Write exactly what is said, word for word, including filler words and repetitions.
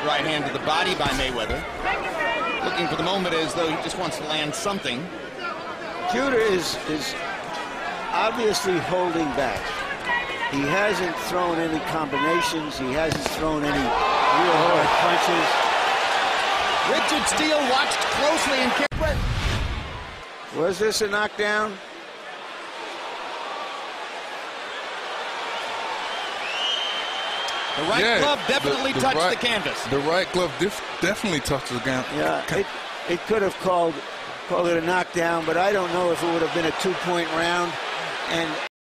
right hand to the body by Mayweather. Looking for the moment as though he just wants to land something. Judah is, is obviously holding back. He hasn't thrown any combinations. He hasn't thrown any real hard punches. Richard Steele watched closely and carefully. Was this a knockdown? The right yeah, glove definitely the, the touched right, the canvas. The right glove def definitely touched the canvas. Yeah, it, it could have called, called it a knockdown, but I don't know if it would have been a two-point round. And